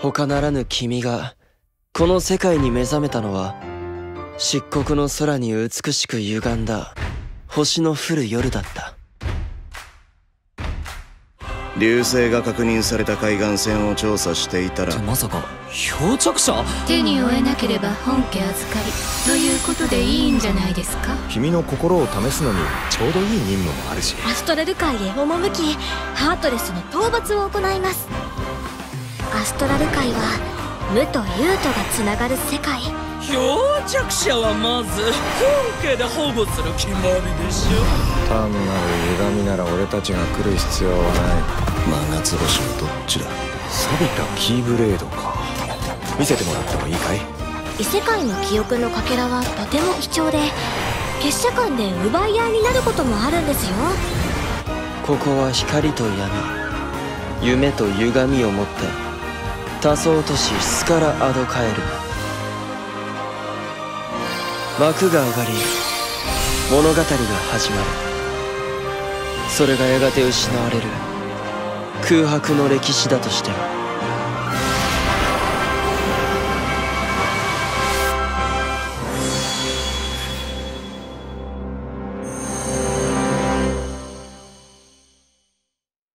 他ならぬ君がこの世界に目覚めたのは漆黒の空に美しく歪んだ星の降る夜だった。 流星が確認された海岸線を調査していたら、 まさか漂着者？ 手に負えなければ本家預かりということでいいんじゃないですか。 君の心を試すのにちょうどいい任務もあるし。 アストラル界へ赴きハートレスの討伐を行います。アストラル界は無と有とがつながる世界。 漂着者はまず本家で保護する決まりでしょ。 単なる歪みなら俺たちが来る必要はない。 マガツ星はどっちだ？ 錆びたキーブレードか。見せてもらってもいいかい？ 異世界の記憶のかけらはとても貴重で、結社間で奪い合いになることもあるんですよ。 ここは光と闇、夢と歪みを持った多層都市スカラ・アドカエル。幕が上がり物語が始まる。それがやがて失われる空白の歴史だとしても。